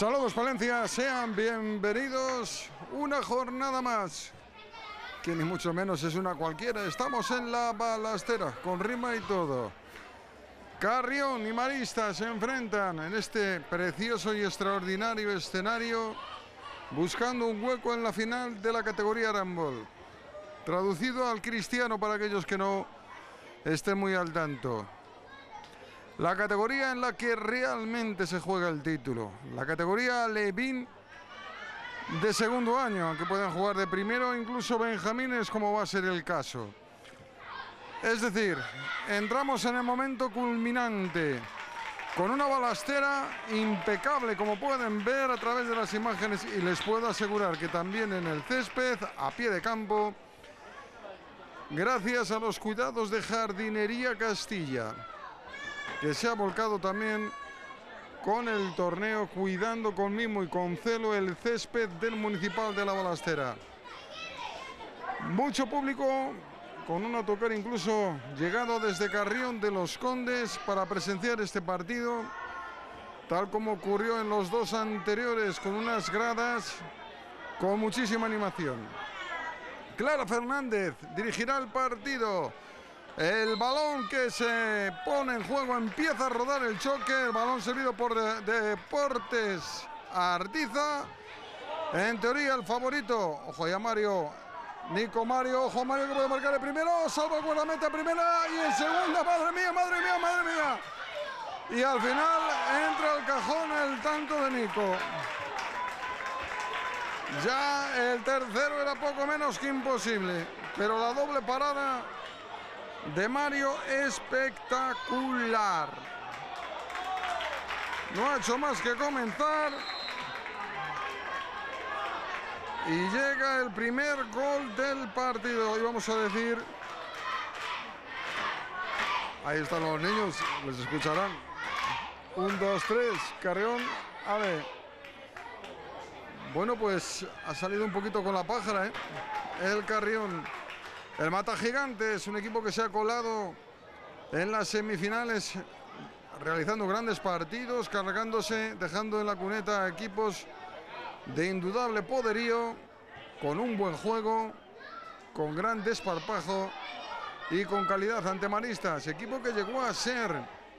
Saludos Palencia, sean bienvenidos una jornada más, que ni mucho menos es una cualquiera. Estamos en la balastera, con rima y todo. Carrión y Maristas se enfrentan en este precioso y extraordinario escenario, buscando un hueco en la final de la categoría Arambol. Traducido al cristiano para aquellos que no estén muy al tanto. La categoría en la que realmente se juega el título. La categoría Alevín de segundo año, aunque puedan jugar de primero, incluso benjamines, como va a ser el caso. Es decir, entramos en el momento culminante, con una balastera impecable, como pueden ver a través de las imágenes, y les puedo asegurar que también en el césped, a pie de campo, gracias a los cuidados de Jardinería Castilla, que se ha volcado también con el torneo, cuidando con mimo y con celo el césped del Municipal de la Balastera. Mucho público, con un autocar incluso llegado desde Carrión de los Condes para presenciar este partido, tal como ocurrió en los dos anteriores, con unas gradas con muchísima animación. Clara Fernández dirigirá el partido. El balón que se pone en juego, empieza a rodar el choque. El balón servido por Deportes Artiza. En teoría el favorito. Ojo ya Mario. Nico Mario. Ojo Mario que puede marcar el primero. Salva meta primera y en segunda. Madre mía, madre mía, madre mía. Y al final entra al cajón el tanto de Nico. Ya el tercero era poco menos que imposible. Pero la doble parada de Mario, espectacular. No ha hecho más que comenzar. Y llega el primer gol del partido. Y vamos a decir... Ahí están los niños, les escucharán. 1, 2, 3, Carrión. A ver. Bueno, pues ha salido un poquito con la pájara, ¿eh? El Carrión. El Mata Gigante es un equipo que se ha colado en las semifinales, realizando grandes partidos, cargándose, dejando en la cuneta a equipos de indudable poderío, con un buen juego, con gran desparpajo y con calidad ante Maristas. Equipo que llegó a ser,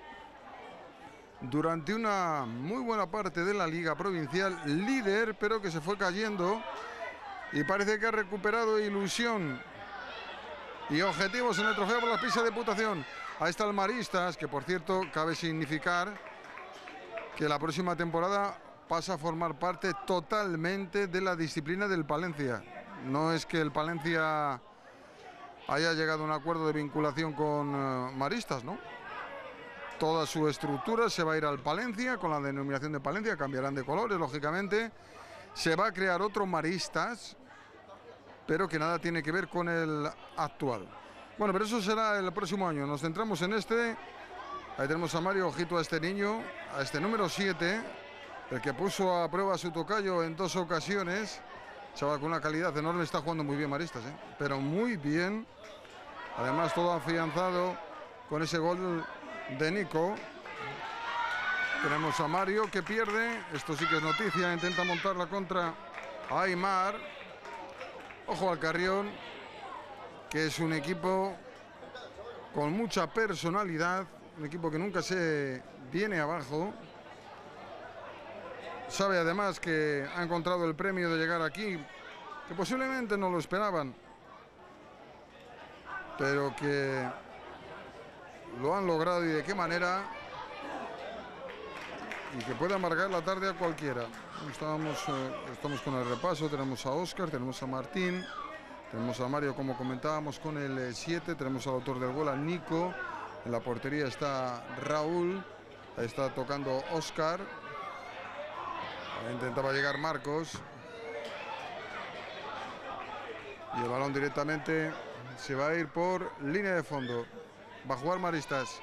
durante una muy buena parte de la Liga Provincial, líder, pero que se fue cayendo y parece que ha recuperado ilusión y objetivos en el trofeo por las pistas de Diputación. Ahí está el Maristas, que por cierto cabe significar que la próxima temporada pasa a formar parte totalmente de la disciplina del Palencia. No es que el Palencia haya llegado a un acuerdo de vinculación con Maristas, ¿no? Toda su estructura se va a ir al Palencia, con la denominación de Palencia, cambiarán de colores, lógicamente. Se va a crear otro Maristas, pero que nada tiene que ver con el actual. Bueno, pero eso será el próximo año. Nos centramos en este. Ahí tenemos a Mario, ojito a este niño, a este número 7, el que puso a prueba a su tocayo en 2 ocasiones. Chaval con una calidad enorme, está jugando muy bien Maristas, pero muy bien. Además todo afianzado con ese gol de Nico. Tenemos a Mario que pierde, esto sí que es noticia, intenta montar la contra Aymar. Ojo al Carrión, que es un equipo con mucha personalidad, un equipo que nunca se viene abajo. Sabe además que ha encontrado el premio de llegar aquí, que posiblemente no lo esperaban, pero que lo han logrado, y de qué manera, y que puede amargar la tarde a cualquiera. Estamos con el repaso, tenemos a Óscar, tenemos a Martín, tenemos a Mario, como comentábamos, con el 7, tenemos al autor del gol, a Nico, en la portería está Raúl, ahí está tocando Óscar, ahí intentaba llegar Marcos, y el balón directamente se va a ir por línea de fondo, va a jugar Maristas.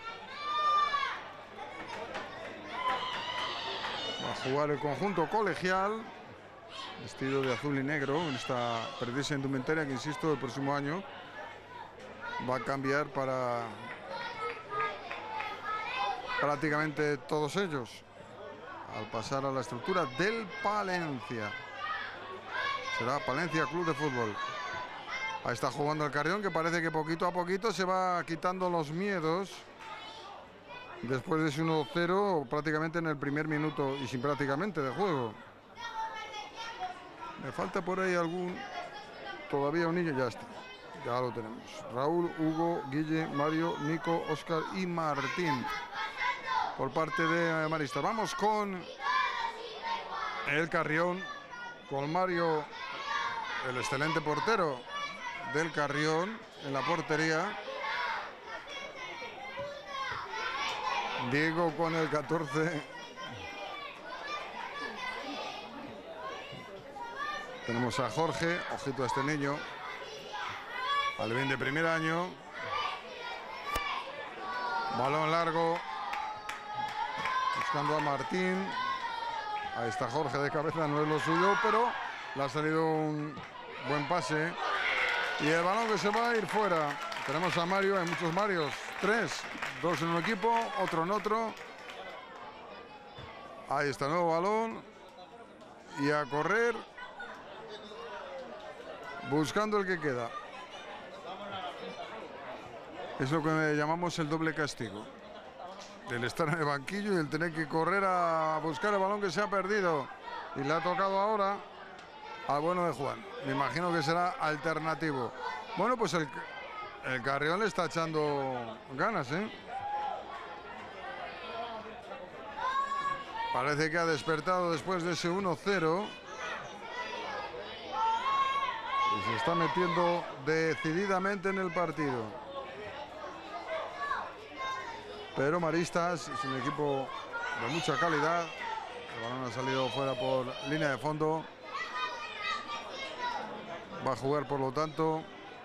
Va a jugar el conjunto colegial, vestido de azul y negro, en esta precisa indumentaria que, insisto, el próximo año va a cambiar para prácticamente todos ellos. al pasar a la estructura del Palencia. Será Palencia Club de Fútbol. Ahí está jugando el Carrión, que parece que poquito a poquito se va quitando los miedos. Después de ese 1-0 prácticamente en el primer minuto y sin prácticamente de juego. Me falta por ahí algún... Todavía un niño, ya está. Ya lo tenemos. Raúl, Hugo, Guille, Mario, Nico, Óscar y Martín. Por parte de Maristas. Vamos con el Carrión. Con Mario, el excelente portero del Carrión, en la portería. Diego con el 14. Tenemos a Jorge, ojito a este niño. Alvin de primer año. Balón largo. Buscando a Martín. Ahí está Jorge de cabeza, no es lo suyo, pero le ha salido un buen pase. Y el balón que se va a ir fuera. Tenemos a Mario, hay muchos Marios. 3, 2 en un equipo, otro en otro. Ahí está el nuevo balón. Y a correr. Buscando el que queda. Es lo que llamamos el doble castigo. El estar en el banquillo y el tener que correr a buscar el balón que se ha perdido. Y le ha tocado ahora al bueno de Juan. Me imagino que será alternativo. Bueno, pues el Carrión le está echando ganas, ¿eh? Parece que ha despertado después de ese 1-0. Y se está metiendo decididamente en el partido. Pero Maristas es un equipo de mucha calidad. El balón ha salido fuera por línea de fondo. Va a jugar, por lo tanto,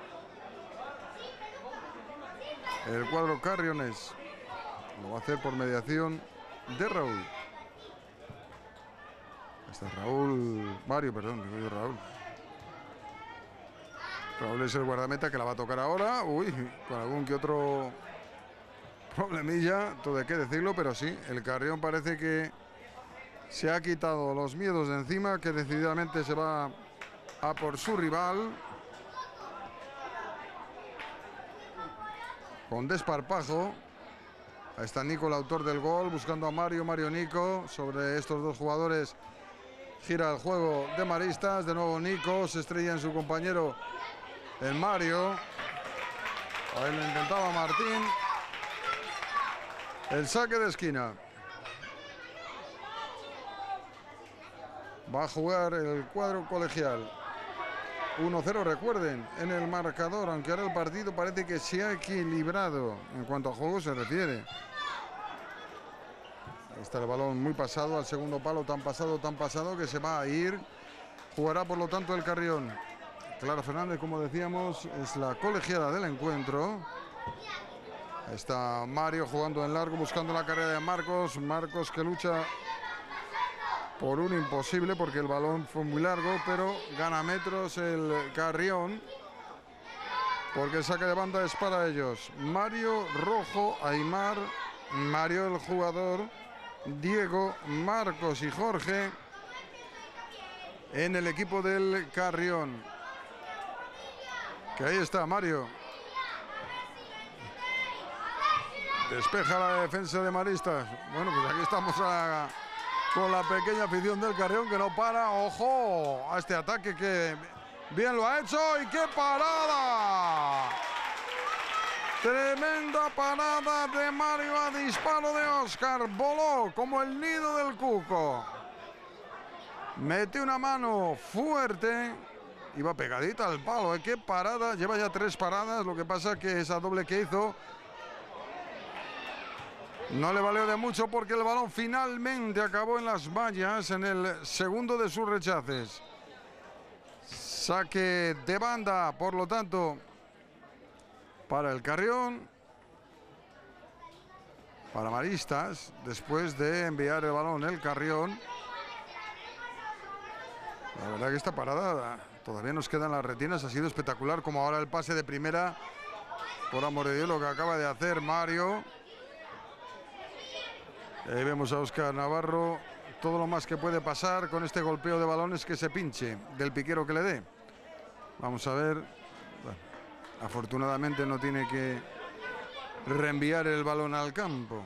el cuadro carrionés. Lo va a hacer por mediación de Raúl. Este es Raúl... Mario, perdón, digo yo Raúl. Raúl es el guardameta que la va a tocar ahora. Uy, con algún que otro problemilla, todo hay que decirlo, pero sí, el Carrión parece que se ha quitado los miedos de encima, que decididamente se va a por su rival. Con desparpajo. Ahí está Nico, el autor del gol, buscando a Mario, Nico. Sobre estos dos jugadores gira el juego de Maristas. De nuevo Nico, se estrella en su compañero el Mario. Ahí lo intentaba Martín. El saque de esquina. Va a jugar el cuadro colegial. 1-0, recuerden, en el marcador, aunque ahora el partido parece que se ha equilibrado en cuanto a juego se refiere. Ahí está el balón muy pasado al segundo palo, tan pasado que se va a ir. Jugará por lo tanto el Carrión. Clara Fernández, como decíamos, es la colegiada del encuentro. Ahí está Mario jugando en largo, buscando la carrera de Marcos. Marcos que lucha por un imposible porque el balón fue muy largo, pero gana metros el Carrión. Porque el saque de banda es para ellos. Mario, Rojo, Aymar, Mario el jugador, Diego, Marcos y Jorge en el equipo del Carrión. Que ahí está Mario. Despeja la defensa de Maristas. Bueno, pues aquí estamos con la pequeña afición del Carrión que no para. ¡Ojo! A este ataque que bien lo ha hecho. ¡Y qué parada! Tremenda parada de Mario a disparo de Óscar. Voló como el nido del cuco. Mete una mano fuerte. Iba pegadita al palo. ¡Qué parada! Lleva ya 3 paradas. Lo que pasa es que esa doble que hizo no le valió de mucho porque el balón finalmente acabó en las vallas en el segundo de sus rechaces. Saque de banda, por lo tanto, para el Carrión. Para Maristas, después de enviar el balón el Carrión. La verdad que esta parada todavía nos quedan las retinas. Ha sido espectacular, como ahora el pase de primera. Por amor de Dios, lo que acaba de hacer Mario. Ahí vemos a Óscar Navarro todo lo más que puede pasar con este golpeo de balones que se pinche del piquero que le dé. Vamos a ver. Bueno, afortunadamente no tiene que reenviar el balón al campo.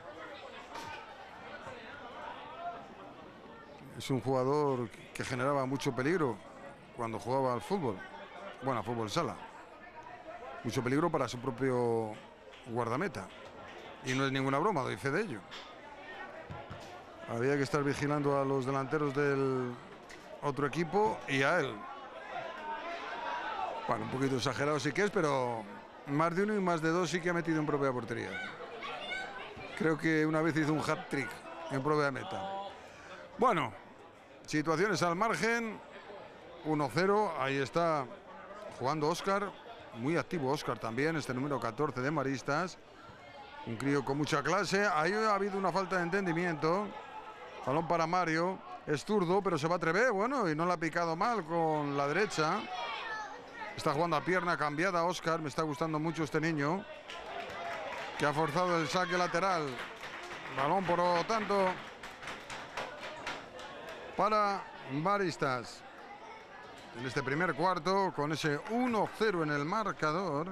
Es un jugador que generaba mucho peligro cuando jugaba al fútbol. Bueno, a fútbol sala. Mucho peligro para su propio guardameta. Y no es ninguna broma, doy fe de ello. Había que estar vigilando a los delanteros del otro equipo y a él. Bueno, un poquito exagerado sí que es, pero más de uno y más de dos sí que ha metido en propia portería. Creo que una vez hizo un hat-trick en propia meta. Bueno, situaciones al margen. 1-0, ahí está jugando Óscar. Muy activo Óscar también, este número 14 de Maristas. Un crío con mucha clase. Ahí ha habido una falta de entendimiento. Balón para Mario. Es zurdo, pero se va a atrever. Bueno, y no la ha picado mal con la derecha. Está jugando a pierna cambiada Óscar. Me está gustando mucho este niño, que ha forzado el saque lateral. Balón, por lo tanto, para Maristas. En este primer cuarto, con ese 1-0 en el marcador.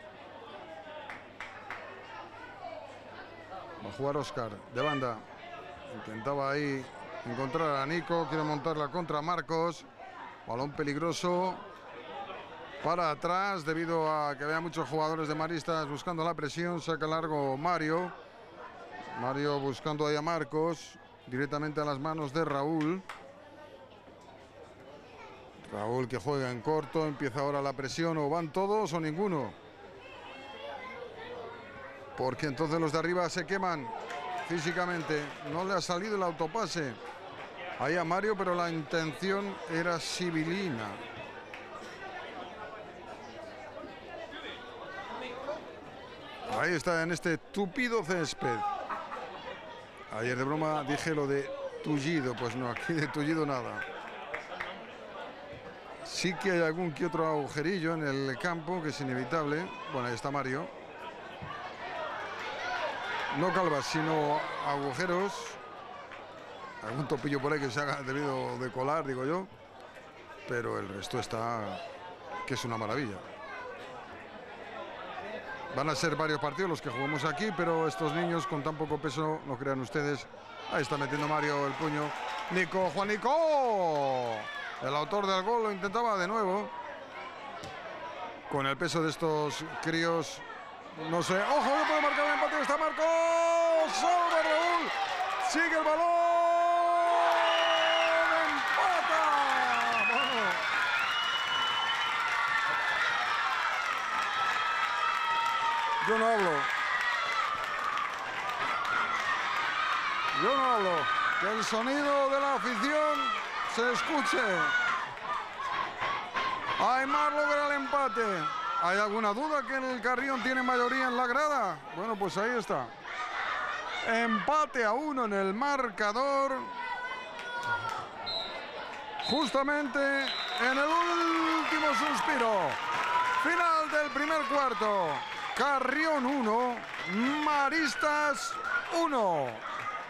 Va a jugar Óscar de banda. Intentaba ahí encontrar a Nico. Quiere montarla contra Marcos. Balón peligroso para atrás debido a que había muchos jugadores de Maristas buscando la presión. Saca largo Mario. Mario buscando ahí a Marcos. Directamente a las manos de Raúl. Raúl que juega en corto. Empieza ahora la presión. O van todos o ninguno. Porque entonces los de arriba se queman físicamente. No le ha salido el autopase ahí a Mario, pero la intención era sibilina. Ahí está en este tupido césped. Ayer de broma dije lo de tullido. Pues no, aquí de tullido nada. Sí que hay algún que otro agujerillo en el campo, que es inevitable. Bueno, ahí está Mario. No calvas, sino agujeros. Algún topillo por ahí que se haga debido de colar, digo yo. Pero el resto está, que es una maravilla. Van a ser varios partidos los que jugamos aquí, pero estos niños con tan poco peso, no crean ustedes. Ahí está metiendo Mario el puño. Nico, Juanico. El autor del gol lo intentaba de nuevo. Con el peso de estos críos. No sé, ojo, no puede marcar el empate, está Marcos, salva Raúl, sigue el balón, empata. Bueno. Yo no hablo. Que el sonido de la afición se escuche. Aimar logra el empate. ¿Hay alguna duda que el Carrión tiene mayoría en la grada? Bueno, pues ahí está. Empate a 1 en el marcador. Justamente en el último suspiro. Final del primer cuarto. Carrión 1, Maristas 1.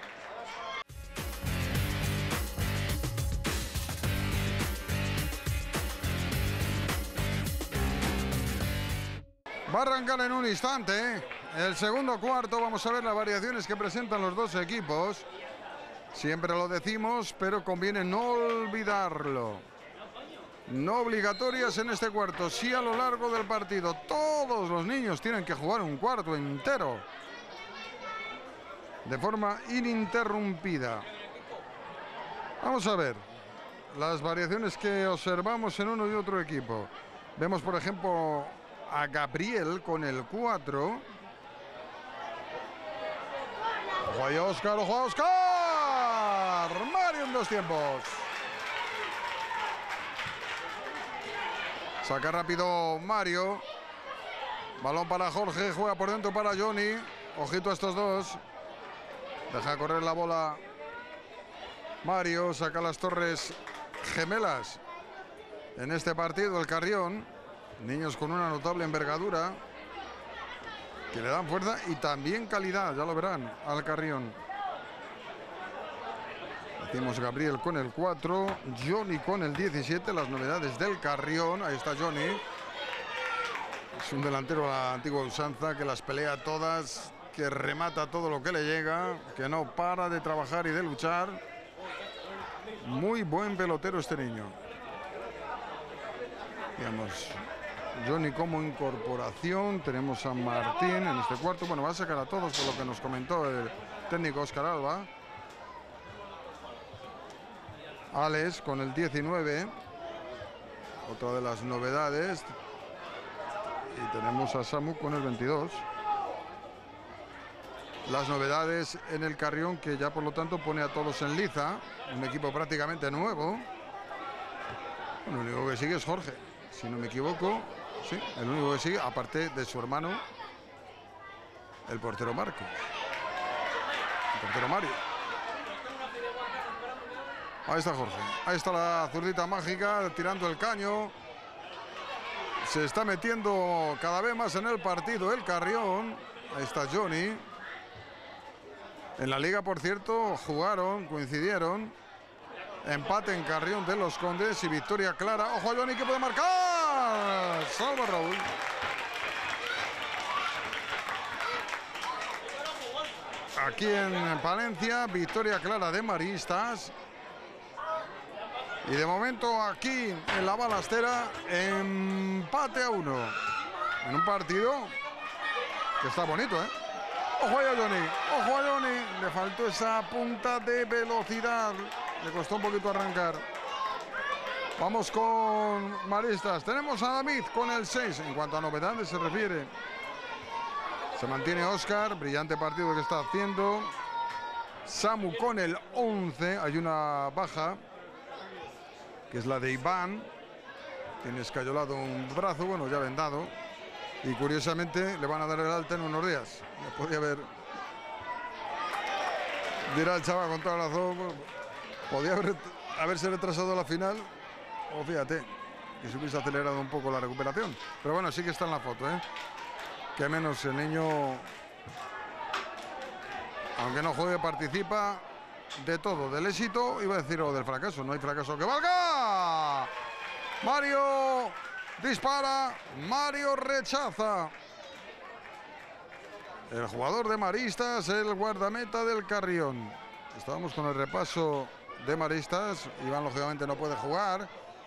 Va a arrancar en un instante el segundo cuarto. Vamos a ver las variaciones que presentan los dos equipos. Siempre lo decimos, pero conviene no olvidarlo. No obligatorias en este cuarto, sí a lo largo del partido. Todos los niños tienen que jugar un cuarto entero de forma ininterrumpida. Vamos a ver las variaciones que observamos en uno y otro equipo. Vemos, por ejemplo, a Gabriel con el 4. Juega Óscar, juega Óscar. Mario en 2 tiempos. Saca rápido Mario. Balón para Jorge, juega por dentro para Johnny. Ojito a estos dos. Deja correr la bola Mario, saca las torres gemelas en este partido el Carrión. Niños con una notable envergadura que le dan fuerza y también calidad, ya lo verán, al Carrión. Decimos Gabriel con el 4, Johnny con el 17, las novedades del Carrión. Ahí está Johnny. Es un delantero a la antigua usanza que las pelea todas, que remata todo lo que le llega, que no para de trabajar y de luchar. Muy buen pelotero este niño. Digamos, Johnny como incorporación. Tenemos a Martín en este cuarto. Bueno, va a sacar a todos por lo que nos comentó el técnico Óscar Alba. Alex con el 19, otra de las novedades. Y tenemos a Samu con el 22. Las novedades en el Carrión, que ya por lo tanto pone a todos en liza. Un equipo prácticamente nuevo. Bueno, el único que sigue es Jorge, si no me equivoco. Sí, el único que sigue, aparte de su hermano, el portero Marcos. El portero Mario. Ahí está Jorge. Ahí está la zurdita mágica tirando el caño. Se está metiendo cada vez más en el partido el Carrión. Ahí está Johnny. En la liga, por cierto, coincidieron. Empate en Carrión de los Condes y victoria clara. ¡Ojo a Johnny que puede marcar! Salva Raúl. Aquí en Palencia, victoria clara de Maristas. Y de momento aquí en la Balastera, empate a 1. En un partido que está bonito, ¿eh? Ojo a Johnny, ojo a Johnny. Le faltó esa punta de velocidad. Le costó un poquito arrancar. Vamos con Maristas. Tenemos a David con el 6. En cuanto a novedades se refiere, se mantiene Óscar. Brillante partido que está haciendo. Samu con el 11. Hay una baja, que es la de Iván. Tiene escayolado un brazo, bueno, ya vendado. Y curiosamente le van a dar el alta en unos días. Ya podía haber, dirá el chaval con toda razón, podía haberse retrasado la final. O fíjate, que se hubiese acelerado un poco la recuperación. Pero bueno, sí que está en la foto, ¿eh? Que menos el niño, aunque no juegue, participa de todo, del éxito, iba a decir, o del fracaso. No hay fracaso que valga. Mario dispara, Mario rechaza. El jugador de Maristas, el guardameta del Carrión. Estábamos con el repaso de Maristas. Iván lógicamente no puede jugar.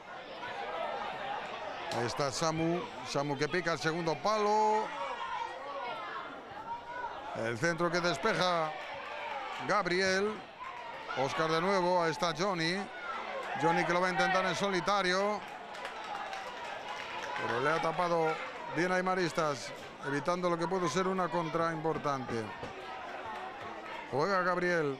Ahí está Samu. Samu que pica el segundo palo. El centro que despeja Gabriel. Óscar de nuevo. Ahí está Johnny. Johnny que lo va a intentar en solitario. Pero le ha tapado bien a Maristas, evitando lo que puede ser una contra importante. Juega Gabriel.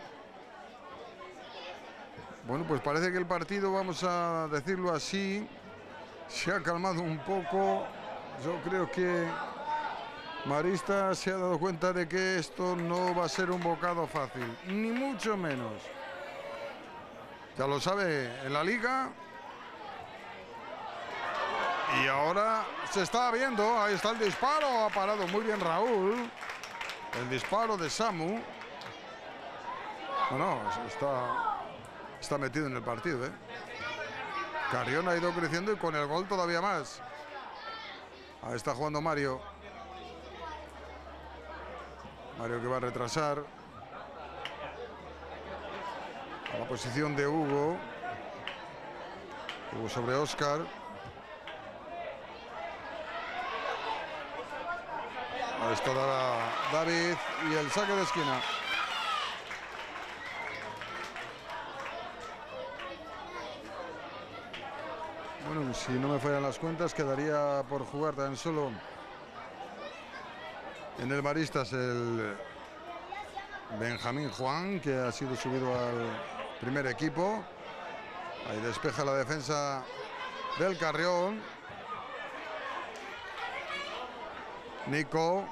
Bueno, pues parece que el partido, vamos a decirlo así, se ha calmado un poco. Yo creo que Maristas se ha dado cuenta de que esto no va a ser un bocado fácil, ni mucho menos. Ya lo sabe en la liga. Y ahora se está viendo, ahí está el disparo, ha parado muy bien Raúl. El disparo de Samu. No, está metido en el partido, ¿eh? Carrión ha ido creciendo y con el gol todavía más. Ahí está jugando Mario. Mario que va a retrasar. A la posición de Hugo. Hugo sobre Óscar. Ahí está David y el saque de esquina. Bueno, si no me fallan las cuentas, quedaría por jugar tan solo en el Maristas el Benjamín Juan, que ha sido subido al primer equipo. Ahí despeja la defensa del Carrión. Nico.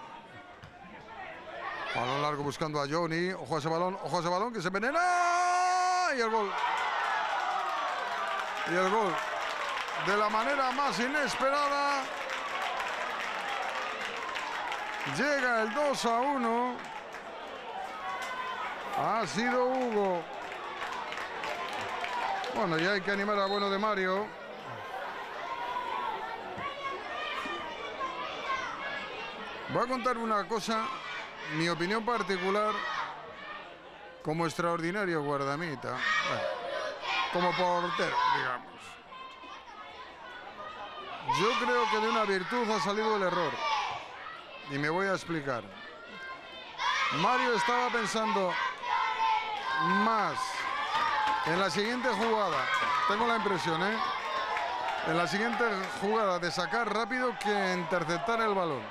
Balón largo buscando a Johnny. Ojo a ese balón que se envenena. Y el gol. Y el gol. De la manera más inesperada. Llega el 2-1. Ha sido Hugo. Bueno, ya hay que animar a bueno de Mario. Voy a contar una cosa, mi opinión particular, como extraordinario guardameta, bueno, como portero, digamos. Yo creo que de una virtud ha salido el error. Y me voy a explicar. Mario estaba pensando más en la siguiente jugada. Tengo la impresión, en la siguiente jugada de sacar rápido que interceptar el balón.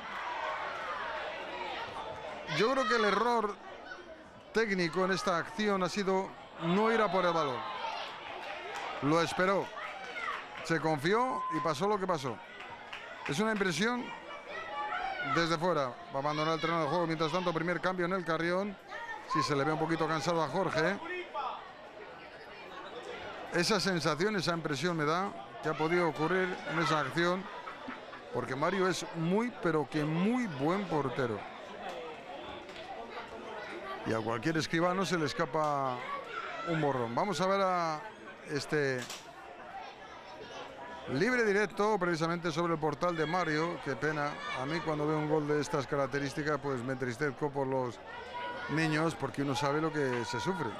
Yo creo que el error técnico en esta acción ha sido no ir a por el balón. Lo esperó. Se confió y pasó lo que pasó. Es una impresión desde fuera. Va a abandonar el terreno de juego. Mientras tanto, primer cambio en el Carrión. Sí, se le ve un poquito cansado a Jorge. Esa sensación, esa impresión me da que ha podido ocurrir en esa acción. Porque Mario es muy, pero que muy buen portero. Y a cualquier escribano se le escapa un borrón. Vamos a ver a este libre directo precisamente sobre el portal de Mario. Qué pena, a mí cuando veo un gol de estas características pues me entristezco por los niños, porque uno sabe lo que se sufre.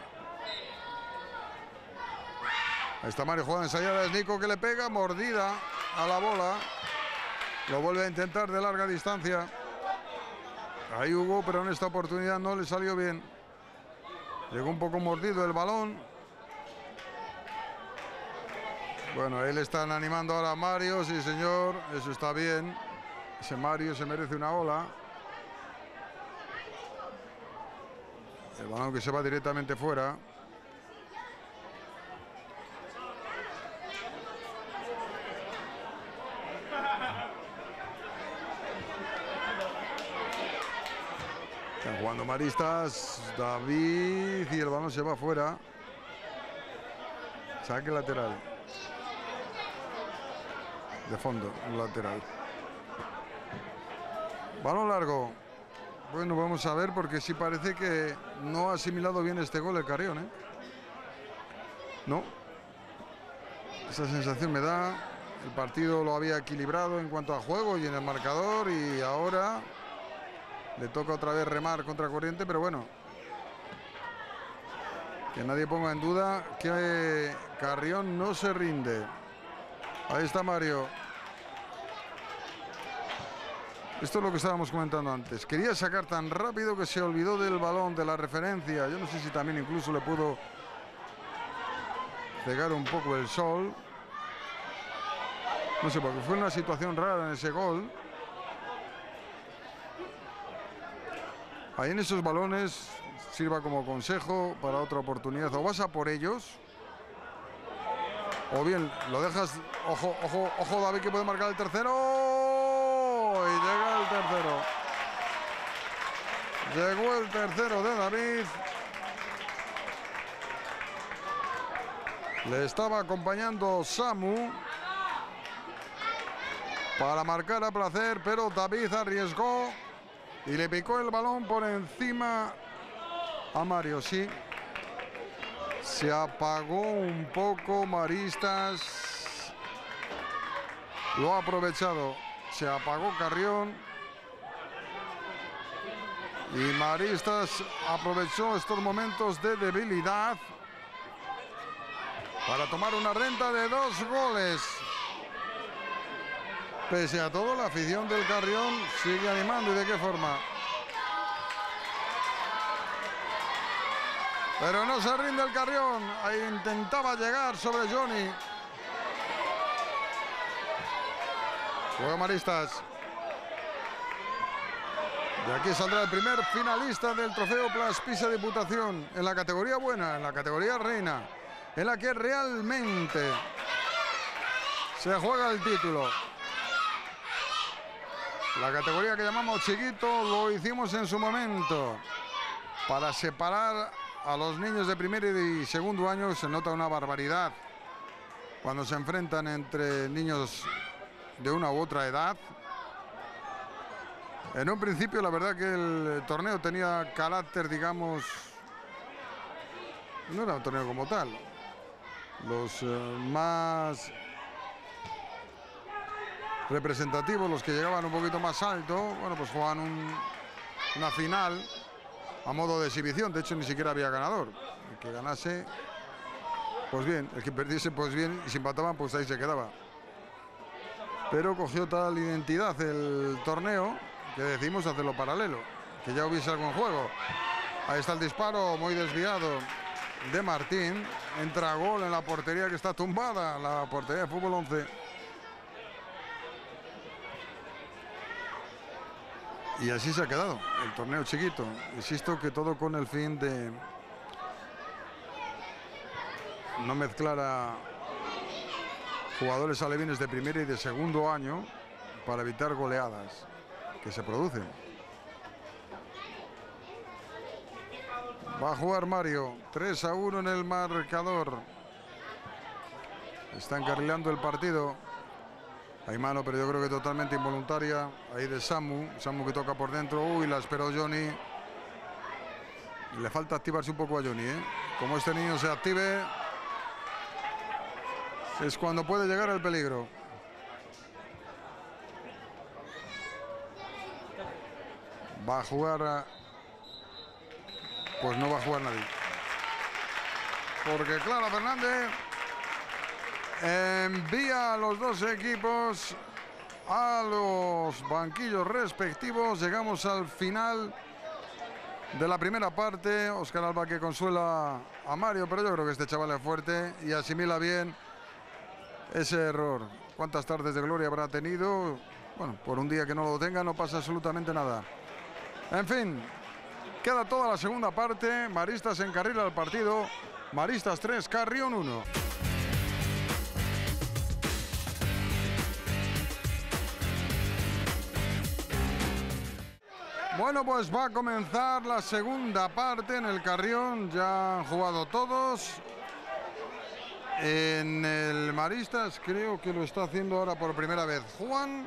Ahí está Mario, juega ensayada, es Nico que le pega, mordida a la bola. Lo vuelve a intentar de larga distancia. Ahí Hugo, pero en esta oportunidad no le salió bien. Llegó un poco mordido el balón. Bueno, ahí le están animando ahora a Mario, sí señor, eso está bien. Ese Mario se merece una ola. El balón que se va directamente fuera. Están jugando maristas, David, y el balón se va fuera. Saque lateral. De fondo, lateral. Balón largo. Bueno, vamos a ver, porque sí parece que no ha asimilado bien este gol el Carrión, ¿eh? No. Esa sensación me da. El partido lo había equilibrado en cuanto a juego y en el marcador, y ahora le toca otra vez remar contra corriente, pero bueno. Que nadie ponga en duda que Carrión no se rinde. Ahí está Mario. Esto es lo que estábamos comentando antes. Quería sacar tan rápido que se olvidó del balón, de la referencia. Yo no sé si también incluso le pudo pegar un poco el sol. No sé, porque fue una situación rara en ese gol. Ahí en esos balones sirva como consejo para otra oportunidad. O vas a por ellos, o bien lo dejas. Ojo, ojo, ojo, David, que puede marcar el tercero. Y llega el tercero. Llegó el tercero de David. Le estaba acompañando Samu para marcar a placer, pero David arriesgó y le picó el balón por encima a Mario. Sí, se apagó un poco Maristas. Lo ha aprovechado. Se apagó Carrión. Y Maristas aprovechó estos momentos de debilidad para tomar una renta de 2 goles. Pese a todo, la afición del Carrión sigue animando. ¿Y de qué forma? Pero no se rinde el Carrión. Ahí intentaba llegar sobre Johnny. Juega Maristas. De aquí saldrá el primer finalista del trofeo Plus Pisa Diputación, en la categoría buena, en la categoría reina, en la que realmente se juega el título. La categoría que llamamos chiquito lo hicimos en su momento para separar a los niños de primer y segundo año. Se nota una barbaridad cuando se enfrentan entre niños de una u otra edad. En un principio, la verdad que el torneo tenía carácter, digamos, no era un torneo como tal. los más representativos, los que llegaban un poquito más alto, bueno, pues juegan una final a modo de exhibición. De hecho, ni siquiera había ganador. El que ganase, pues bien, el que perdiese, pues bien, y si empataban, pues ahí se quedaba. Pero cogió tal identidad el torneo que decidimos hacerlo paralelo, que ya hubiese algo en juego. Ahí está el disparo muy desviado de Martín. Entra gol en la portería que está tumbada, la portería de Fútbol 11. Y así se ha quedado el torneo chiquito. Insisto que todo con el fin de no mezclar a jugadores alevines de primer y de segundo año para evitar goleadas que se producen. Va a jugar Mario, 3-1 en el marcador. Está encarrilando el partido. Hay mano, pero yo creo que totalmente involuntaria. Ahí de Samu que toca por dentro. Uy, la esperó Johnny. Le falta activarse un poco a Johnny, ¿eh? Como este niño se active, es cuando puede llegar el peligro. Va a jugar... Pues no va a jugar nadie. Porque Clara Fernández envía a los dos equipos a los banquillos respectivos. Llegamos al final de la primera parte. Óscar Alba que consuela a Mario, pero yo creo que este chaval es fuerte y asimila bien ese error. ¿Cuántas tardes de gloria habrá tenido? Bueno, por un día que no lo tenga no pasa absolutamente nada. En fin, queda toda la segunda parte. Maristas encarrila el partido. Maristas 3, Carrión 1. Bueno, pues va a comenzar la segunda parte en el Carrión. Ya han jugado todos. En el Maristas creo que lo está haciendo ahora por primera vez Juan.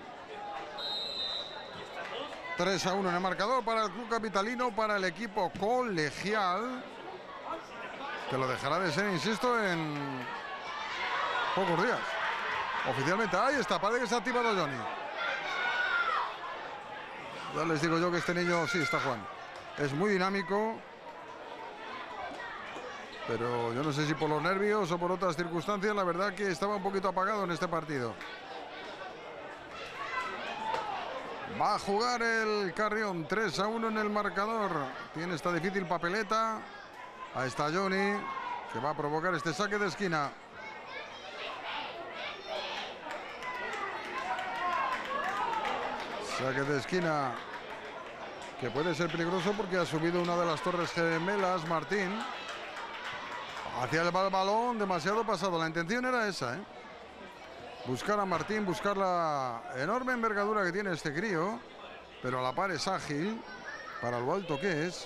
3-1 en el marcador para el club capitalino, para el equipo colegial, que lo dejará de ser, insisto, en pocos días. Oficialmente, ahí está, parece que se ha activado Johnny. Ya les digo yo que este niño, sí, está Juan. Es muy dinámico, pero yo no sé si por los nervios o por otras circunstancias, la verdad que estaba un poquito apagado en este partido. Va a jugar el Carrión, 3-1 en el marcador. Tiene esta difícil papeleta. Ahí está Johnny, que va a provocar este saque de esquina. Saque de esquina que puede ser peligroso porque ha subido una de las torres gemelas, Martín. Hacia el balón, demasiado pasado. La intención era esa, ¿eh? Buscar a Martín, buscar la enorme envergadura que tiene este crío, pero a la par es ágil para lo alto que es.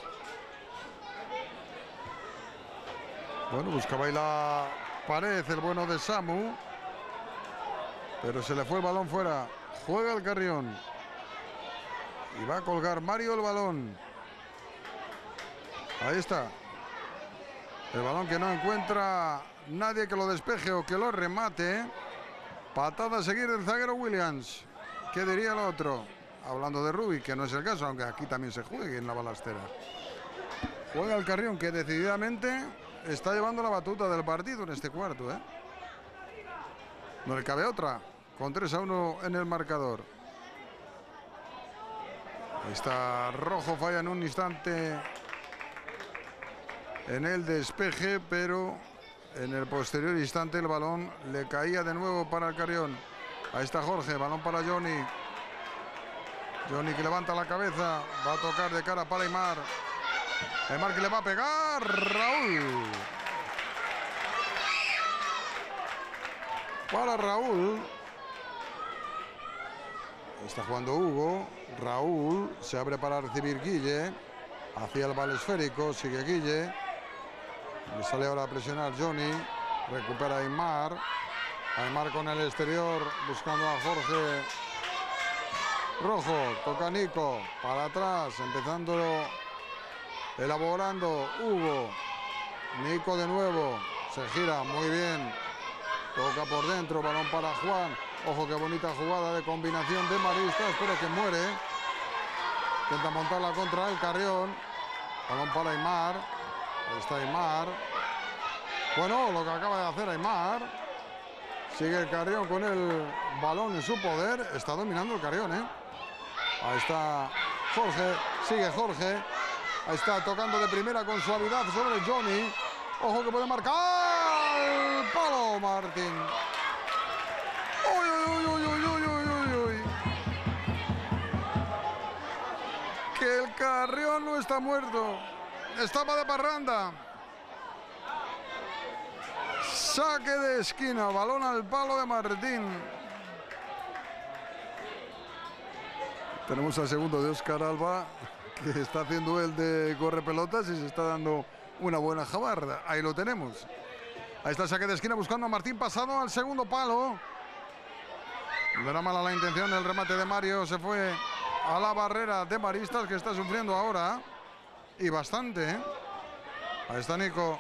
Bueno, buscaba ahí la pared el bueno de Samu, pero se le fue el balón fuera. Juega el Carrión y va a colgar Mario el balón. Ahí está. El balón que no encuentra nadie que lo despeje o que lo remate. Patada a seguir del zaguero Williams. ¿Qué diría el otro? Hablando de Rubí, que no es el caso, aunque aquí también se juegue en la balastera. Juega el Carrión, que decididamente está llevando la batuta del partido en este cuarto, ¿eh? No le cabe otra, con 3-1 en el marcador. Ahí está Rojo, falla en un instante en el despeje, pero en el posterior instante el balón le caía de nuevo para el Carrión. Ahí está Jorge, balón para Johnny. Johnny que levanta la cabeza, va a tocar de cara para Aymar. Aymar que le va a pegar, Raúl. Para Raúl. Está jugando Hugo. Raúl se abre para recibir Guille. Hacia el bal esférico, sigue Guille. Le sale ahora a presionar Johnny. Recupera Aymar. Aymar con el exterior buscando a Jorge. Rojo, toca Nico. Para atrás, empezando, elaborando Hugo. Nico de nuevo. Se gira muy bien. Toca por dentro, balón para Juan. Ojo, qué bonita jugada de combinación de Maristas, pero que muere. Intenta montarla contra el Carrión. Balón para Aimar. Ahí está Aimar. Bueno, lo que acaba de hacer Aimar. Sigue el Carrión con el balón en su poder. Está dominando el Carrión, ¿eh? Ahí está Jorge. Sigue Jorge. Ahí está tocando de primera con suavidad sobre Johnny. Ojo que puede marcar. El palo Martín. Uy, uy, uy, uy, uy, uy, uy, uy. Que el Carrión no está muerto. Estaba de parranda. Saque de esquina. Balón al palo de Martín. Tenemos al segundo de Óscar Alba, que está haciendo el de corre pelotas y se está dando una buena jabarda. Ahí lo tenemos. Ahí está el saque de esquina buscando a Martín, pasado al segundo palo. No era mala la intención, el remate de Mario se fue a la barrera de Maristas, que está sufriendo ahora. Y bastante, ¿eh? Ahí está Nico.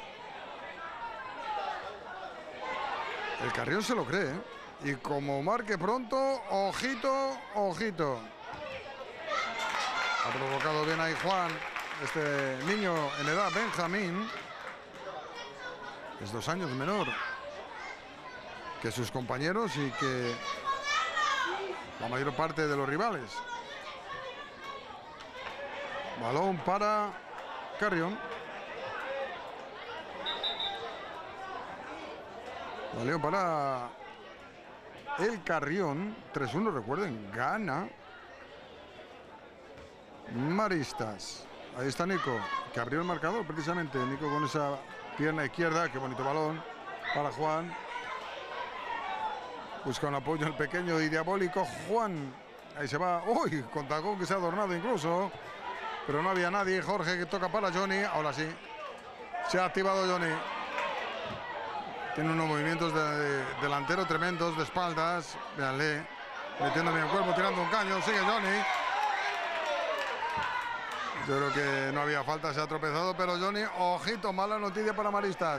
El Carrión se lo cree, ¿eh? Y como marque pronto, ojito, ojito. Ha provocado bien ahí Juan, este niño en edad Benjamín. Es 2 años menor que sus compañeros y que la mayor parte de los rivales. Balón para Carrión. Balón para el Carrión. 3-1, recuerden, gana Maristas. Ahí está Nico, que abrió el marcador precisamente. Nico con esa pierna izquierda. Qué bonito balón para Juan. Busca un apoyo el pequeño y diabólico Juan. Ahí se va. Uy, con tacón que se ha adornado incluso. Pero no había nadie. Jorge que toca para Johnny. Ahora sí. Se ha activado Johnny. Tiene unos movimientos de delantero tremendos, de espaldas. Véanle. Metiendo bien el cuerpo, tirando un caño. Sigue Johnny. Yo creo que no había falta, se ha tropezado, pero Johnny, ojito, mala noticia para Maristas.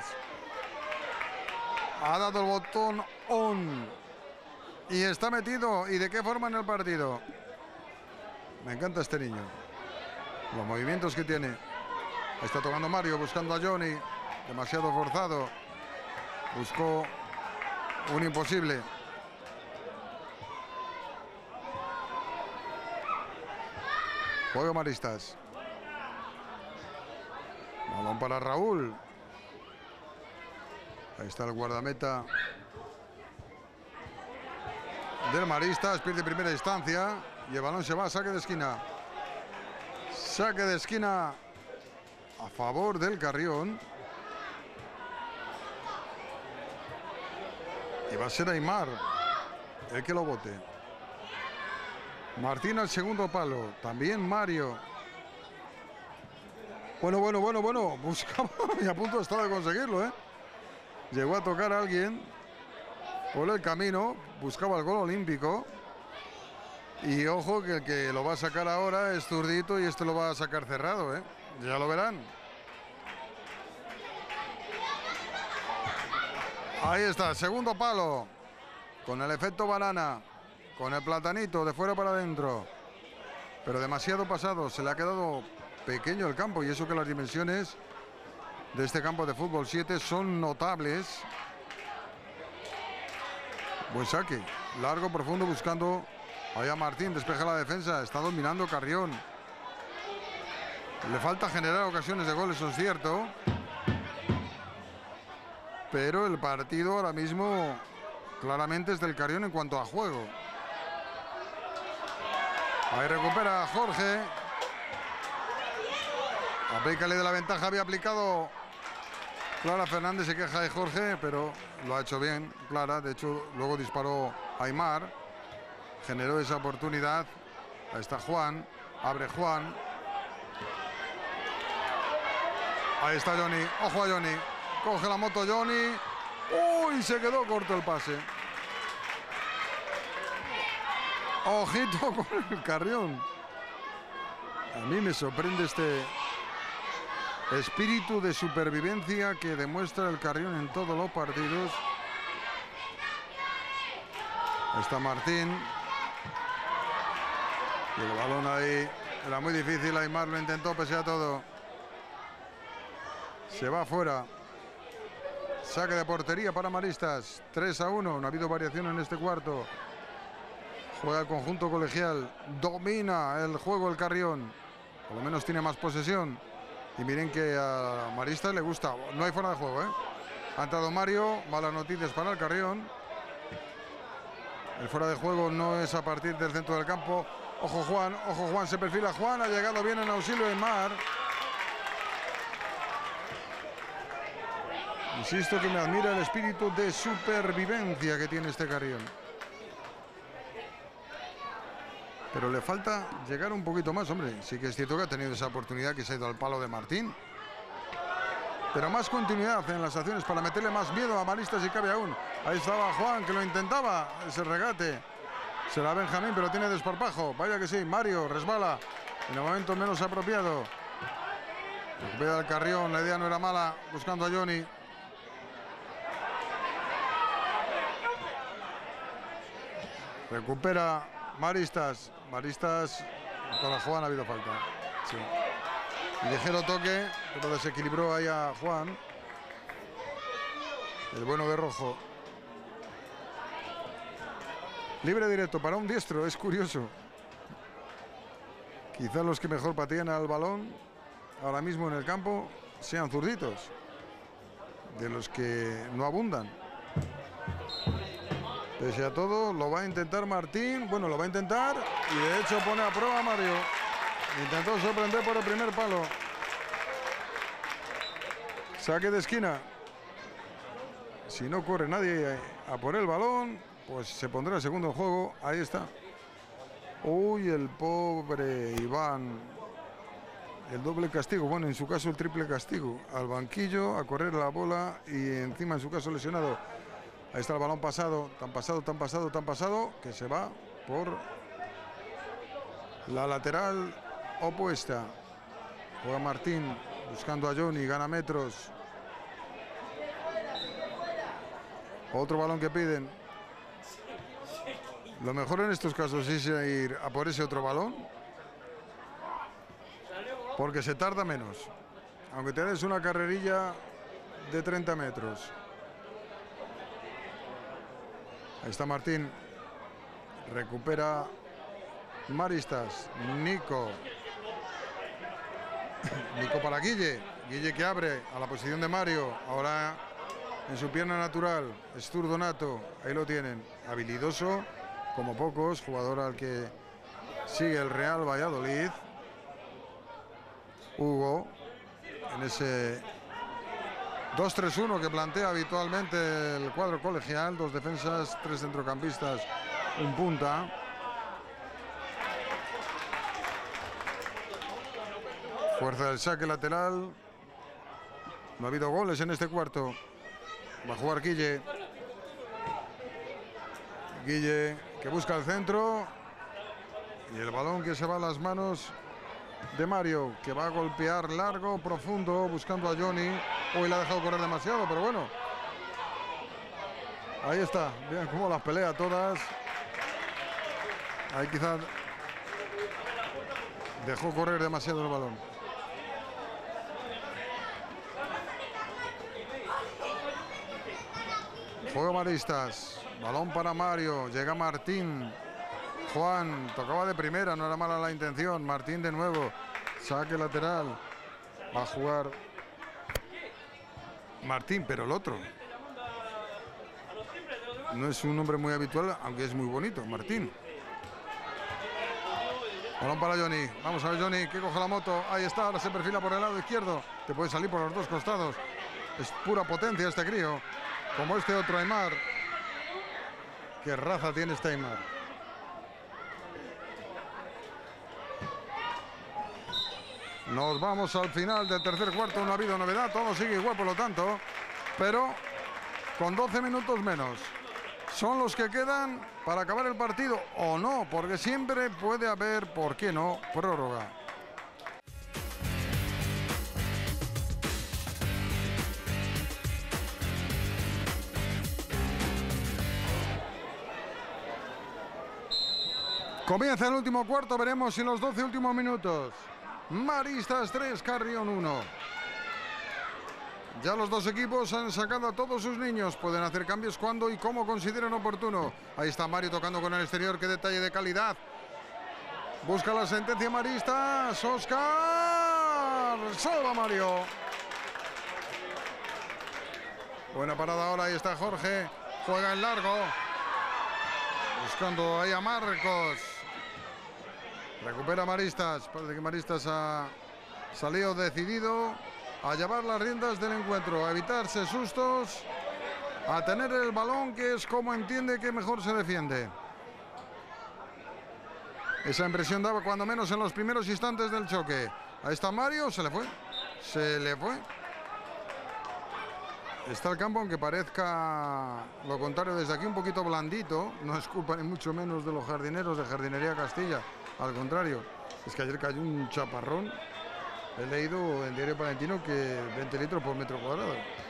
Ha dado el botón on. Y está metido. ¿Y de qué forma en el partido? Me encanta este niño. Los movimientos que tiene. Está tocando Mario, buscando a Johnny. Demasiado forzado. Buscó un imposible. Juega Maristas. Balón para Raúl. Ahí está el guardameta del Maristas. Pierde primera instancia. Y el balón se va a saque de esquina. Saque de esquina a favor del Carrión. Y va a ser Aimar el que lo bote. Martín al segundo palo. También Mario. Bueno. Buscaba y a punto estaba de conseguirlo, ¿eh? Llegó a tocar a alguien por el camino. Buscaba el gol olímpico. Y ojo que el que lo va a sacar ahora es zurdito y este lo va a sacar cerrado, ¿eh? Ya lo verán. Ahí está, segundo palo. Con el efecto banana. Con el platanito de fuera para adentro. Pero demasiado pasado. Se le ha quedado pequeño el campo. Y eso que las dimensiones de este campo de fútbol 7 son notables. Buen saque. Largo, profundo, buscando allá Martín. Despeja la defensa. Está dominando Carrión. Le falta generar ocasiones de gol, eso es cierto. Pero el partido ahora mismo claramente es del Carrión en cuanto a juego. Ahí recupera Jorge. Aplícale de la ventaja, había aplicado Clara Fernández, se queja de Jorge, pero lo ha hecho bien Clara. De hecho, luego disparó Aimar. Generó esa oportunidad. Ahí está Juan. Abre Juan. Ahí está Johnny. Ojo a Johnny. Coge la moto Johnny. Uy, se quedó corto el pase. Ojito con el Carrión. A mí me sorprende espíritu de supervivencia que demuestra el Carrión en todos los partidos. Está Martín. Y el balón ahí era muy difícil. Aimar lo intentó pese a todo. Se va fuera. Saque de portería para Maristas. 3-1. No ha habido variación en este cuarto. Juega el conjunto colegial. Domina el juego el Carrión. Por lo menos tiene más posesión. Y miren que a Maristas le gusta. No hay fuera de juego, ¿eh? Ha entrado Mario. Malas noticias para el Carrión. El fuera de juego no es a partir del centro del campo. Ojo Juan, se perfila Juan. Ha llegado bien en auxilio de Aimar. Insisto que me admira el espíritu de supervivencia que tiene este Carrión. Pero le falta llegar un poquito más, hombre. Sí que es cierto que ha tenido esa oportunidad que se ha ido al palo de Martín. Pero más continuidad en las acciones para meterle más miedo a Maristas si cabe aún. Ahí estaba Juan que lo intentaba, ese regate. Será Benjamín, pero tiene desparpajo. Vaya que sí, Mario resbala en el momento menos apropiado. Recupera el Carrión, la idea no era mala, buscando a Johnny. Recupera Maristas. Maristas, para Juan ha habido falta. Sí. Ligero toque, pero desequilibró ahí a Juan. El bueno de Rojo. Libre directo para un diestro, es curioso. Quizás los que mejor patean al balón ahora mismo en el campo sean zurditos, de los que no abundan. Pese a todo, lo va a intentar Martín. Bueno, lo va a intentar y de hecho pone a prueba a Mario. Intentó sorprender por el primer palo. Saque de esquina. Si no corre nadie a por el balón, pues se pondrá el segundo en juego. Ahí está. Uy, el pobre Iván. El doble castigo. Bueno, en su caso el triple castigo. Al banquillo, a correr la bola y encima en su caso lesionado. Ahí está el balón pasado. Tan pasado, que se va por la lateral opuesta. Juega Martín buscando a Johnny, gana metros. Otro balón que piden. Lo mejor en estos casos es ir a por ese otro balón, porque se tarda menos, aunque te des una carrerilla de 30 metros. Ahí está Martín. Recupera Maristas. Nico para Guille. Guille que abre a la posición de Mario. Ahora en su pierna natural. Es zurdo nato. Ahí lo tienen. Habilidoso como pocos. Jugador al que sigue el Real Valladolid. Hugo. En ese 2-3-1 que plantea habitualmente el cuadro colegial. 2 defensas, 3 centrocampistas, un punta. Fuerza del saque lateral. No ha habido goles en este cuarto. Va a jugar Guille. Guille que busca el centro. Y el balón que se va a las manos de Mario, que va a golpear largo, profundo, buscando a Johnny. Hoy le ha dejado correr demasiado, pero bueno. Ahí está. Vean cómo las pelea todas. Ahí quizás dejó correr demasiado el balón. Juego Maristas. Balón para Mario. Llega Martín. Juan tocaba de primera, no era mala la intención. Martín de nuevo. Saque lateral. Va a jugar Martín, pero el otro. No es un nombre muy habitual, aunque es muy bonito. Martín. Balón para Johnny. Vamos a ver Johnny que coge la moto. Ahí está, ahora se perfila por el lado izquierdo. Te puede salir por los dos costados. Es pura potencia este crío. Como este otro Aimar. Qué raza tiene este Aimar. Nos vamos al final del tercer cuarto. No ha habido novedad. Todo sigue igual, por lo tanto. Pero con 12 minutos menos. Son los que quedan para acabar el partido o no, porque siempre puede haber, ¿por qué no?, prórroga. Comienza el último cuarto, veremos si en los 12 últimos minutos. Maristas 3, Carrión 1. Ya los dos equipos han sacado a todos sus niños. Pueden hacer cambios cuando y como consideren oportuno. Ahí está Mario tocando con el exterior. Qué detalle de calidad. Busca la sentencia Maristas. Oscar. Salva Mario. Buena parada ahora. Ahí está Jorge. Juega en largo. Buscando ahí a Marcos. Recupera Maristas. Parece que Maristas ha salido decidido a llevar las riendas del encuentro, a evitarse sustos, a tener el balón, que es como entiende que mejor se defiende. Esa impresión daba cuando menos en los primeros instantes del choque. Ahí está Mario, se le fue. Se le fue. Está el campo, aunque parezca lo contrario desde aquí, un poquito blandito. No es culpa ni mucho menos de los jardineros de Jardinería Castilla. Al contrario, es que ayer cayó un chaparrón. He leído en Diario Palentino que 20 litros por metro cuadrado.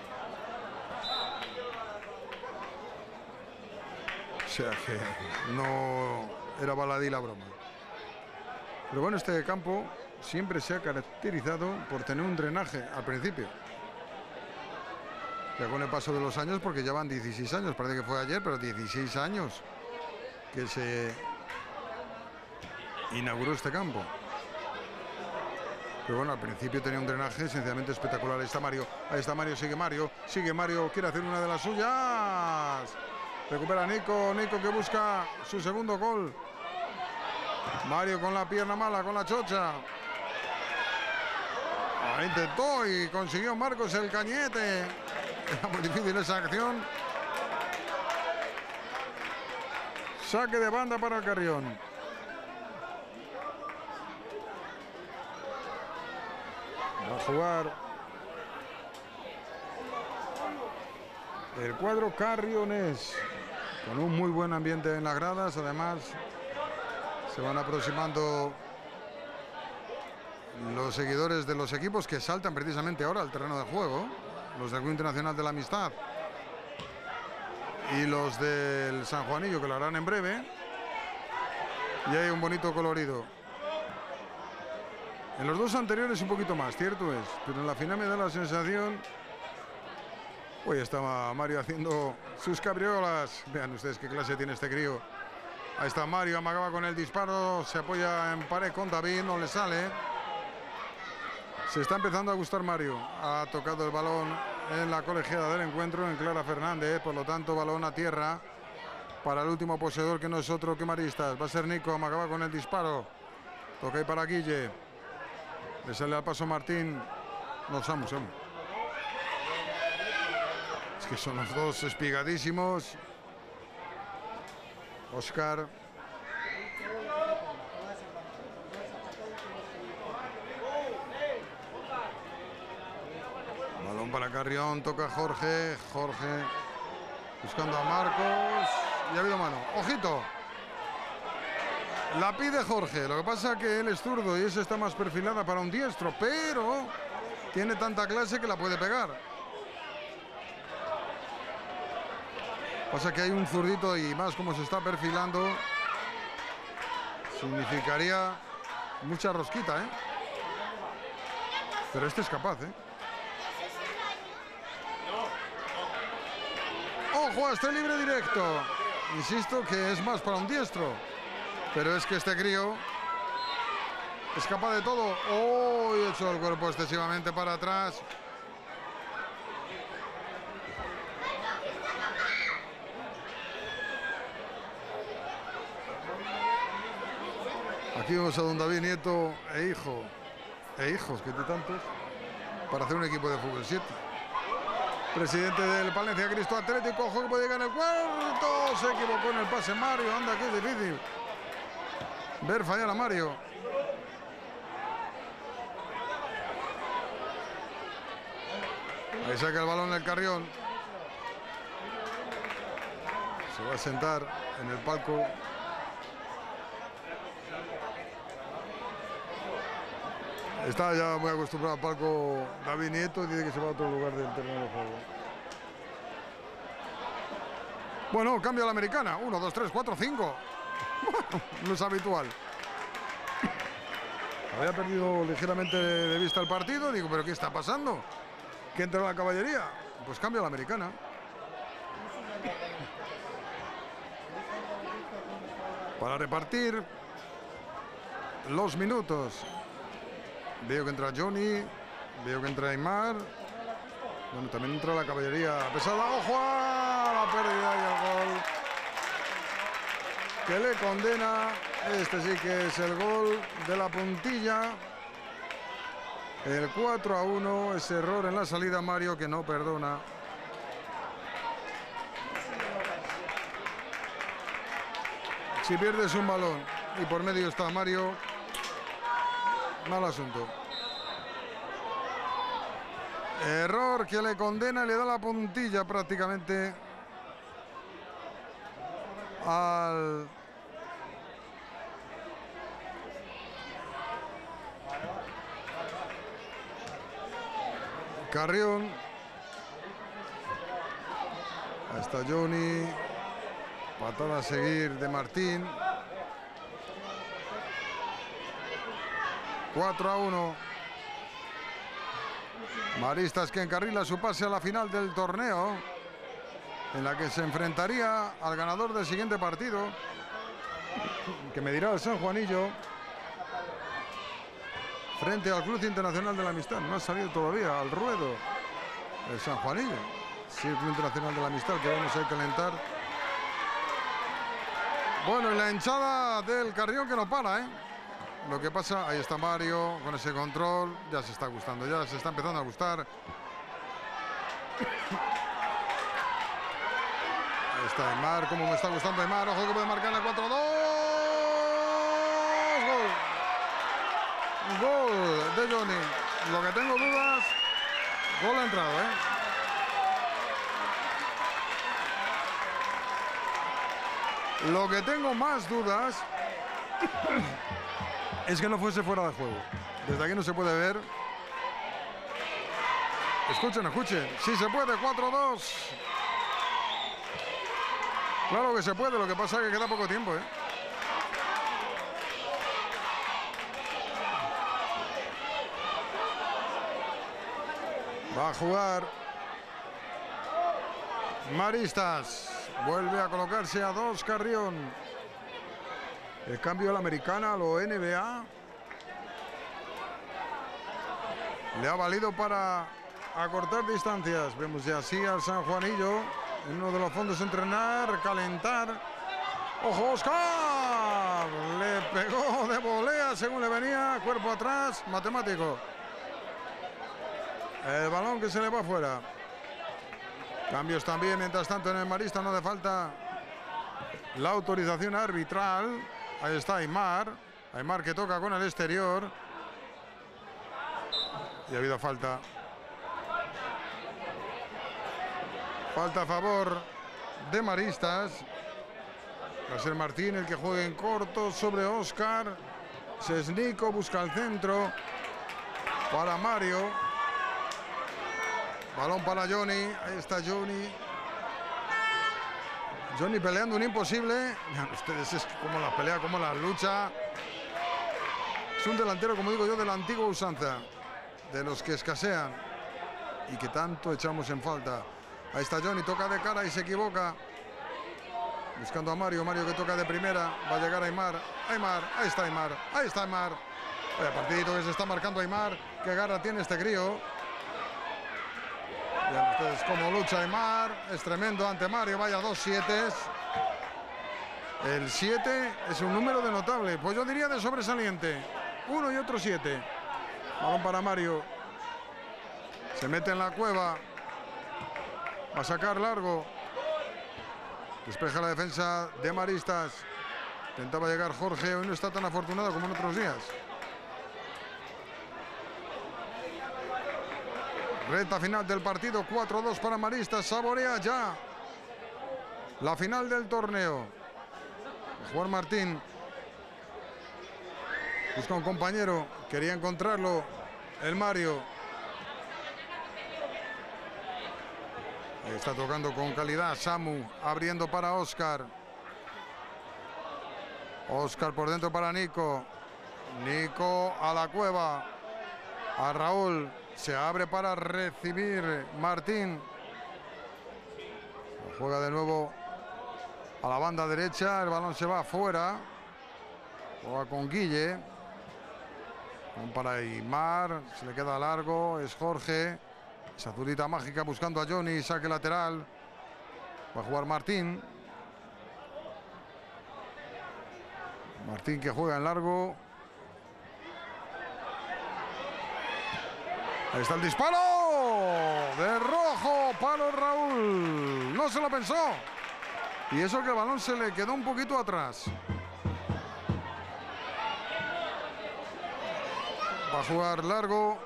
O sea que no era baladí la broma. Pero bueno, este campo siempre se ha caracterizado por tener un drenaje al principio. Ya con el paso de los años, porque ya van 16 años, parece que fue ayer, pero 16 años que se inauguró este campo. Pero bueno, al principio tenía un drenaje sencillamente espectacular. Ahí está Mario, sigue Mario, quiere hacer una de las suyas. Recupera Nico que busca su segundo gol. Mario con la pierna mala, con la chocha. Intentó y consiguió Marcos el cañete. Era muy difícil esa acción. Saque de banda para el Carrión. Va a jugar el cuadro carrionés con un muy buen ambiente en las gradas. Además, se van aproximando los seguidores de los equipos que saltan precisamente ahora al terreno de juego. Los del Club Internacional de la Amistad y los del San Juanillo, que lo harán en breve. Y hay un bonito colorido. En los dos anteriores un poquito más, cierto es, pero en la final me da la sensación. Hoy estaba Mario haciendo sus cabriolas. Vean ustedes qué clase tiene este crío. Ahí está Mario, amagaba con el disparo, se apoya en pared con David, no le sale. Se está empezando a gustar Mario. Ha tocado el balón en la colegiada del encuentro, en Clara Fernández, por lo tanto balón a tierra para el último poseedor, que no es otro que Maristas. Va a ser Nico, amagaba con el disparo. Toca ahí para Guille. Le sale al paso Martín. No, Samu. Es que son los dos espigadísimos. Oscar. Balón para Carrión, toca Jorge. Buscando a Marcos. Y ha habido mano. ¡Ojito! La pide Jorge, lo que pasa es que él es zurdo y esa está más perfilada para un diestro, pero tiene tanta clase que la puede pegar. Pasa que hay un zurdito y más como se está perfilando, significaría mucha rosquita, ¿eh? Pero este es capaz, ¿eh? ¡Ojo a este libre directo! Insisto que es más para un diestro. Pero es que este crío es capaz de todo. ¡Oh! Y echó el cuerpo excesivamente para atrás. Aquí vemos a don David Nieto e hijos, que de tantos, para hacer un equipo de fútbol 7. Presidente del Palencia Cristo Atlético, ojo que puede llegar en el cuarto. Se equivocó en el pase Mario, anda que es difícil ver fallar a Mario. Ahí saca el balón el Carrión. Se va a sentar en el palco. Está ya muy acostumbrado al palco David Nieto y dice que se va a otro lugar del terreno de juego. Bueno, cambio a la americana. 1, 2, 3, 4, 5. Bueno, no es habitual. Había perdido ligeramente de vista el partido. Digo, ¿pero qué está pasando? ¿Que entra la caballería? Pues cambia la americana. Para repartir los minutos. Veo que entra Johnny. Veo que entra Aymar. Bueno, también entra la caballería pesada. ¡Ojo a la pérdida y el gol! Que le condena. Este sí que es el gol de la puntilla. El 4-1. Ese error en la salida, Mario, que no perdona. Si pierdes un balón y por medio está Mario, mal asunto. Error que le condena y le da la puntilla prácticamente al Carrión. Ahí está Johnny. Patada a seguir de Martín. 4-1. Maristas que encarrila su pase a la final del torneo, en la que se enfrentaría al ganador del siguiente partido, que medirá el San Juanillo frente al Club Internacional de la Amistad. No ha salido todavía al ruedo el San Juanillo. Sí, el Club Internacional de la Amistad, que vamos a calentar. Bueno, y la hinchada del Carrión que no para, ¿eh? Lo que pasa, ahí está Mario con ese control. Ya se está gustando, ya se está empezando a gustar. Ahí está Aymar, como me está gustando Aymar. Ojo que puede marcar el 4-2. Gol. Gol de Johnny. Lo que tengo dudas, gol ha entrado, ¿eh? Lo que tengo más dudas es que no fuese fuera de juego. Desde aquí no se puede ver. Escuchen, escuchen. Sí se puede, 4-2. Claro que se puede, lo que pasa es que queda poco tiempo, ¿eh? Va a jugar Maristas. Vuelve a colocarse a 2 Carrión. El cambio a la americana, a lo NBA. Le ha valido para acortar distancias. Vemos ya así al San Juanillo en uno de los fondos, entrenar, calentar. ¡Ojo, Oscar! Le pegó de volea según le venía, cuerpo atrás, matemático. El balón que se le va afuera. Cambios también, mientras tanto, en el Marista no hace falta la autorización arbitral. Ahí está Aymar. Aymar que toca con el exterior. Y ha habido falta. Falta a favor de Maristas. Va a ser Martín el que juegue en corto sobre Oscar. Sesnico busca el centro para Mario. Balón para Johnny. Ahí está Johnny. Johnny peleando un imposible. Vean ustedes, es como la pelea, como la lucha. Es un delantero, como digo yo, de la antigua usanza. De los que escasean y que tanto echamos en falta. Ahí está Johnny, toca de cara y se equivoca. Buscando a Mario. Mario que toca de primera. Va a llegar Aymar. Aymar, ahí está Aymar. Ahí está Aymar. Vaya partidito que se está marcando Aymar. Qué garra tiene este crío. Vean ustedes cómo lucha Aymar. Es tremendo ante Mario. Vaya 2 7. El 7 es un número de notable. Pues yo diría de sobresaliente. Uno y otro 7. Balón para Mario. Se mete en la cueva. Va a sacar largo. Despeja la defensa de Maristas. Intentaba llegar Jorge. Hoy no está tan afortunado como en otros días. Recta final del partido, 4-2 para Maristas. Saborea ya la final del torneo. Juan Martín busca un compañero, quería encontrarlo el Mario. Ahí está tocando con calidad Samu, abriendo para Oscar. Óscar por dentro para Nico. Nico a la cueva. A Raúl. Se abre para recibir Martín. Juega de nuevo a la banda derecha. El balón se va afuera. Juega con Guille. Para Aimar. Se le queda largo. Es Jorge. Esa azulita mágica buscando a Johnny. Saque lateral. Va a jugar Martín. Martín que juega en largo. Ahí está el disparo. De rojo. Palo Raúl. No se lo pensó. Y eso que el balón se le quedó un poquito atrás. Va a jugar largo.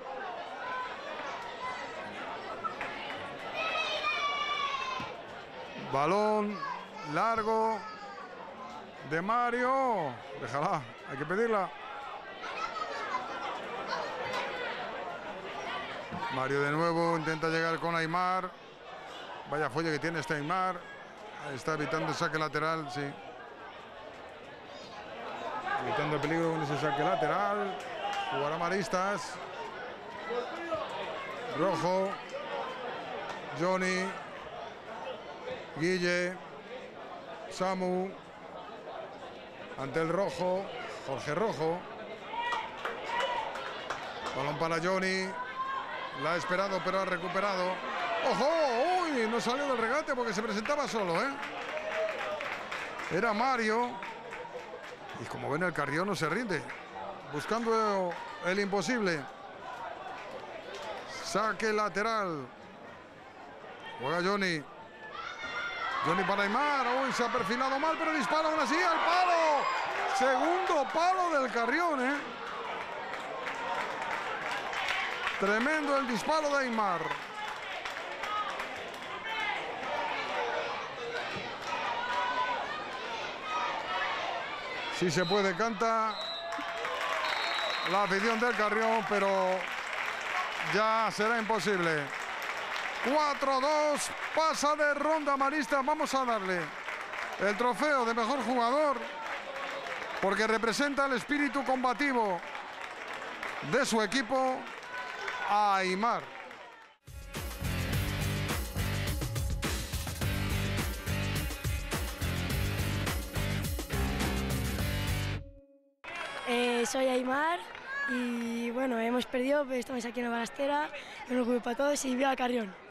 Balón largo de Mario. Déjala, hay que pedirla. Mario de nuevo intenta llegar con Aimar. Vaya folla que tiene este Aimar. Ahí está evitando el saque lateral, sí. Evitando el peligro con ese saque lateral. Jugará Maristas. Rojo. Johnny. Guille. Samu. Ante el rojo. Jorge Rojo. Balón para Johnny. La ha esperado pero ha recuperado. ¡Ojo! ¡Uy! No salió del regate porque se presentaba solo, ¿eh? Era Mario. Y como ven, el Carrión no se rinde. Buscando el imposible. Saque lateral. Juega Johnny. Johnny para Aimar. Uy, se ha perfilado mal, pero dispara aún así al palo. Segundo palo del Carrión, ¿eh? Tremendo el disparo de Aimar. Si se puede, canta la afición del Carrión, pero ya será imposible. 4-2, pasa de ronda Maristas. Vamos a darle el trofeo de mejor jugador porque representa el espíritu combativo de su equipo a Aimar. Soy Aimar y bueno, hemos perdido, pero estamos aquí en la balastera, un orgullo para todos y viva Carrión.